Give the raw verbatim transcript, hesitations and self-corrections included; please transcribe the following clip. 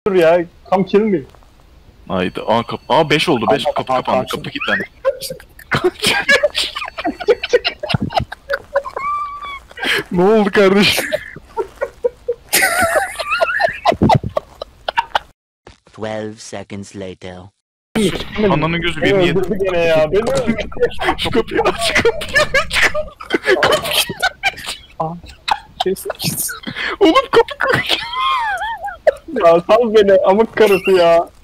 dur ya. Come kill me. Haydi. Aa kapı. Aa beş oldu. beş kapı kapandı. Kapı kilitlendi. Ne oldu kardeşim? twelve seconds later. Ananın gözü Beni beni yedi. öldürdü gene ya. Beni öldürdü. Şu kapıyı aç kapıyı aç kapıyı. Şey, Oğlum kapı kapı. ya sal beni amık karısı ya.